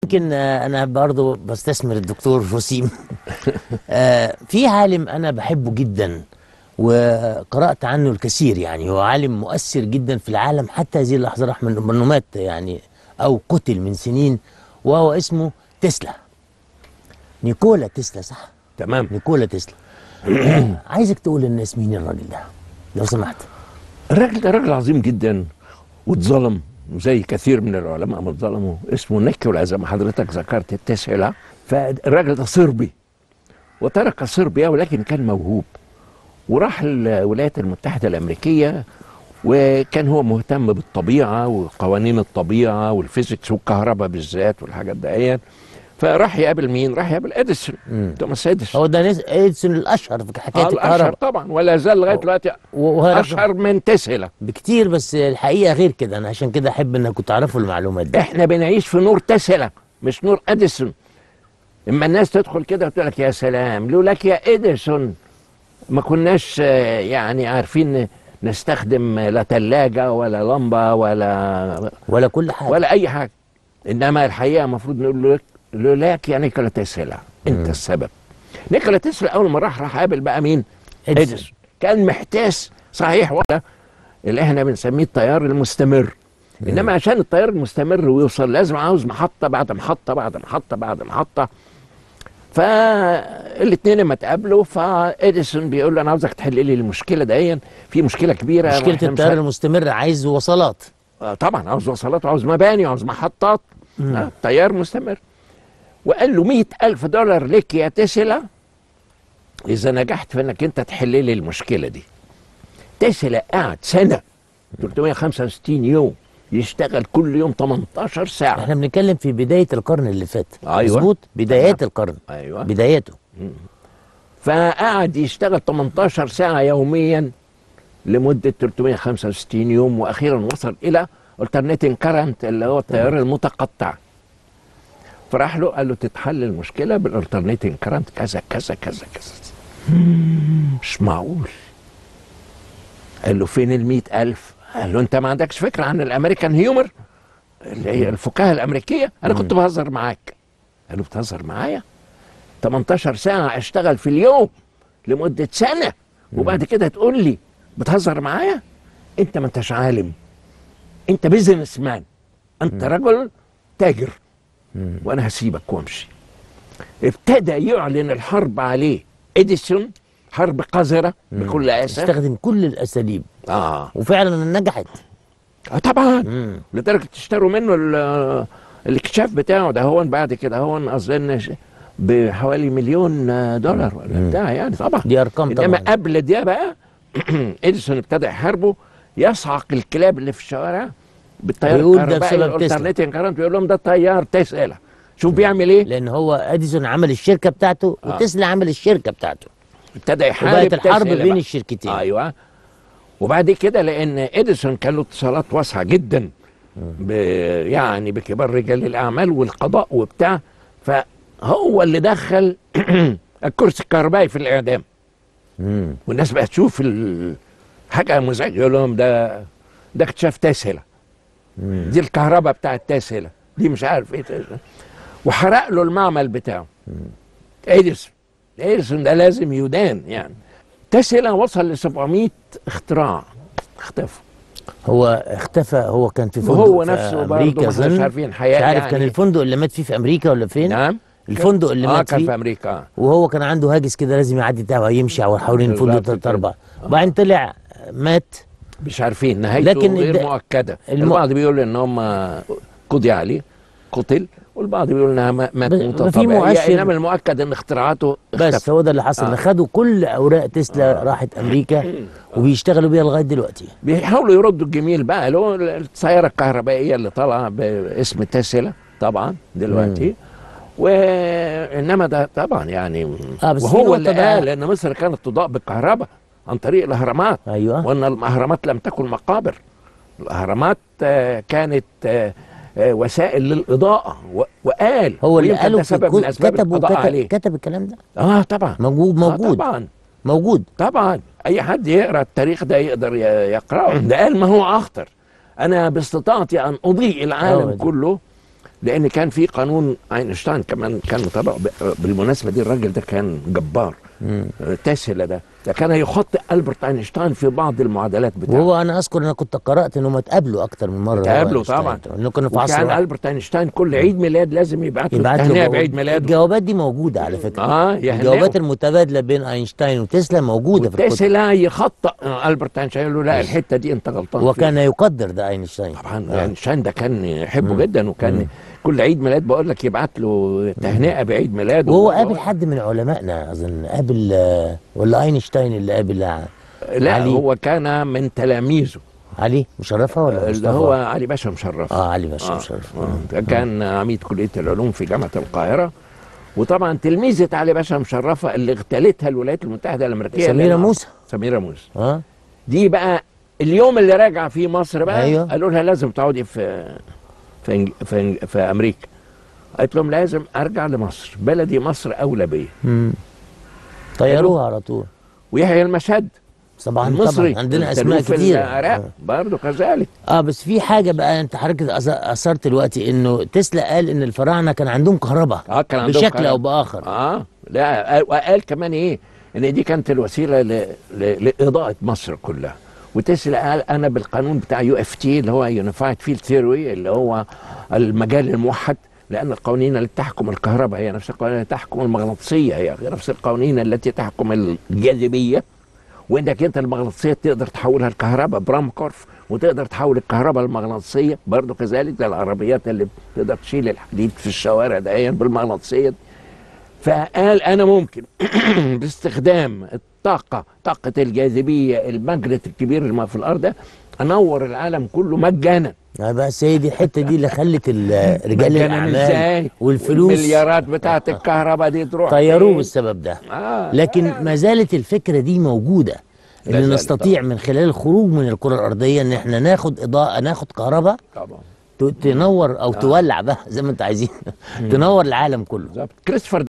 يمكن انا برضو بستثمر الدكتور وسيم. في عالم انا بحبه جدا وقرأت عنه الكثير، يعني هو عالم مؤثر جدا في العالم حتى هذه اللحظة، رغم انه مات يعني او قتل من سنين، وهو اسمه تسلا، نيكولا تسلا، صح؟ تمام. نيكولا تسلا. عايزك تقول للناس مين الراجل ده لو سمحت. الراجل ده راجل عظيم جدا واتظلم زي كثير من العلماء ما اتظلموا. اسمه نيكولا زي ما حضرتك ذكرت تسلا. فالراجل ده صربي وترك صربيا، ولكن كان موهوب وراح الولايات المتحدة الأمريكية، وكان هو مهتم بالطبيعة وقوانين الطبيعة والفيزيكس والكهرباء بالذات والحاجات ديت. فراح يقابل مين؟ راح يقابل اديسون، توماس اديسون. هو ده اديسون الاشهر في حكايه الكهرباء. الاشهر طبعا، ولا زال لغايه دلوقتي اشهر من تسلا بكتير، بس الحقيقه غير كده. انا عشان كده احب انكم تعرفوا المعلومات دي. احنا بنعيش في نور تسلا مش نور اديسون. اما الناس تدخل كده وتقول لك يا سلام لولاك يا اديسون ما كناش يعني عارفين نستخدم لا ثلاجه ولا لمبه ولا كل حاجه ولا اي حاجه. انما الحقيقه المفروض نقول له لولاك يا نيكولا تسلا انت السبب. نيكولا تسلا اول ما راح قابل بقى مين؟ اديسون. كان محتاس صحيح، ولا اللي احنا بنسميه التيار المستمر. انما عشان التيار المستمر ويوصل لازم عاوز محطه بعد محطه بعد محطه بعد محطه. فالاثنين لما اتقابلوا فاديسون بيقول له انا عاوزك تحل لي المشكله دي، في مشكله كبيره. مشكله التيار المستمر، عايز وصلات. طبعا عاوز وصلات وعاوز مباني وعاوز محطات. تيار مستمر. وقال له $100,000 لك يا تسلا اذا نجحت في انك انت تحل لي المشكله دي. تسلا قعد سنه 365 يوم يشتغل كل يوم 18 ساعه. احنا بنتكلم في بدايه القرن اللي فات. ايوه مظبوط، بدايات القرن. ايوه بداياته. فقعد يشتغل 18 ساعه يوميا لمده 365 يوم، واخيرا وصل الى alternating current اللي هو التيار المتقطع. فراح له قال له تتحل المشكله بالالترنيتنج كرنت كذا كذا كذا كذا. مش معقول. قال له فين ال100,000؟ قال له انت ما عندكش فكره عن الامريكان هيومر اللي هي الفكاهه الامريكيه؟ انا كنت بهزر معاك. قال له بتهزر معايا؟ 18 ساعه اشتغل في اليوم لمده سنه وبعد كده تقول لي بتهزر معايا؟ انت ما انتش عالم، انت بيزنس مان، انت رجل تاجر، وانا هسيبك وامشي. ابتدى يعلن الحرب عليه اديسون، حرب قذره بكل اسف. استخدم كل الاساليب وفعلا نجحت. طبعا. لدرجه اشتروا منه الاكتشاف بتاعه ده هو بعد كده هو اظن بحوالي $1,000,000 ولا بتاع يعني. طبعا دي ارقام طبعا. انما قبل ده بقى اديسون ابتدى يحاربه، يصعق الكلاب اللي في الشوارع بالتيار الكهربائي الالترنيتنج كرنت، ويقول لهم ده تيار تسلا. شوف بيعمل ايه؟ لان هو اديسون عمل الشركه بتاعته وتسلا عمل الشركه بتاعته. ابتدى يحارب وبقت الحرب بين الشركتين. ايوه. وبعد كده لان اديسون كان له اتصالات واسعه جدا يعني بكبار رجال الاعمال والقضاء وبتاع، فهو اللي دخل الكرسي الكهربائي في الاعدام. والناس بقت تشوف حاجه مزعجه، يقول لهم ده اكتشاف تسلا، دي الكهرباء بتاعت تسلا، دي مش عارف ايه تسلا. وحرق له المعمل بتاعه. اديسون ده لازم يدان يعني. تسلا وصل ل 700 اختراع اختفوا. هو اختفى، هو كان في فندق وهو نفسه في امريكا، مش عارفين حياة مش عارف يعني. كان الفندق اللي مات فيه في امريكا ولا فين؟ نعم الفندق اللي مات كان فيه في امريكا. وهو كان عنده هاجس كده لازم يعدي بتاعه يمشي حوالين الفندق 3-4 وبعدين طلع مات. مش عارفين نهايته، لكن غير مؤكده. البعض بيقول ان هم قضي عليه، قتل، والبعض بيقول انها مات موته طبيعيه، انما المؤكد ان اختراعاته اختفت. بس هو ده اللي حصل. خدوا كل اوراق تسلا راحت امريكا وبيشتغلوا بيها لغايه دلوقتي. بيحاولوا يردوا الجميل بقى اللي هو السياره الكهربائيه اللي طالعه باسم تسلا طبعا دلوقتي. وانما ده طبعا يعني وهو اللي قال ان مصر كانت تضاء بالكهرباء عن طريق الاهرامات. ايوه. وان الاهرامات لم تكن مقابر، الاهرامات كانت وسائل للاضاءه. وقال هو اللي قاله سبب من اسباب القضاء عليه. كتب الكلام ده. طبعا موجود طبعا موجود طبعا. اي حد يقرا التاريخ ده يقدر يقراه. ده قال ما هو اخطر، انا باستطاعتي ان اضيء العالم كله لان كان في قانون اينشتاين كمان كان مطبق. بالمناسبه دي الراجل ده كان جبار. تسلا ده كان يخطئ ألبرت اينشتاين في بعض المعادلات بتاعته. وهو انا اذكر ان انا كنت قرات انهم اتقابلوا اكتر من مره. اتقابلوا طبعا، انه كانوا في عصر وكان واحد. ألبرت اينشتاين كل عيد ميلاد لازم يبعت له تهنئه بعيد ميلاده. الجوابات دي موجوده على فكره. يهنئه. الجوابات المتبادله بين اينشتاين وتسلا موجوده في الكتب. تسلا يخطئ ألبرت اينشتاين يقول له لا الحته دي انت غلطان وكان يقدر ده اينشتاين طبعا. اينشتاين ده كان يحبه جدا، وكان كل عيد ميلاد بقول لك يبعت له تهنئه بعيد ميلاده. وهو قابل حد من علمائنا اظن، قابل ولا اينشتاين اللي قابل لا علي؟ هو كان من تلاميذه. علي مشرفه ولا اللي مصطفى؟ هو علي باشا مشرف. علي باشا مشرف. كان عميد كليه العلوم في جامعه القاهره. وطبعا تلميذه علي باشا مشرفه اللي اغتالتها الولايات المتحده الامريكيه سميره موسى. سميره موسى. دي بقى اليوم اللي راجع فيه مصر بقى. أيوه. قالوا لها لازم تقعدي في امريكا. قالت لهم لازم ارجع لمصر، بلدي مصر اولى بيا. طيروها على طول. ويحيى المشهد طبعا المصري عندنا اسماء كتير. العراق برضه كذلك. بس في حاجه بقى انت حضرتك اثرت دلوقتي، انه تسلا قال ان الفراعنه كان عندهم كهرباء كان عندهم بشكل كهرباء. او باخر. لا وقال كمان ايه، ان دي كانت الوسيله لاضاءه مصر كلها. وتسلا قال انا بالقانون بتاع UFT اللي هو يونيفايد فيلد ثيوري اللي هو المجال الموحد، لأن القوانين التي تحكم الكهرباء هي نفس القوانين التي تحكم المغناطيسية، هي نفس القوانين التي تحكم الجاذبية. وإنك أنت المغناطيسية تقدر تحولها الكهرباء برامكورف، وتقدر تحول الكهرباء المغناطيسية برضه كذلك، زي العربيات اللي تقدر تشيل الحديد في الشوارع دهيا بالمغناطيسية. فقال أنا ممكن باستخدام طاقة الجاذبية الماجنت الكبير اللي في الأرض ده أنور العالم كله مجانا. بس هي دي الحته دي اللي خلت رجال الاعمال والفلوس المليارات بتاعت الكهرباء دي تروح طيروه بالسبب ده. لكن ما زالت الفكره دي موجوده، ان نستطيع من خلال الخروج من الكره الارضيه ان احنا ناخد اضاءه، ناخد كهرباء طبعا تنور او تولع بقى زي ما انت عايزين تنور العالم كله. كريستوفر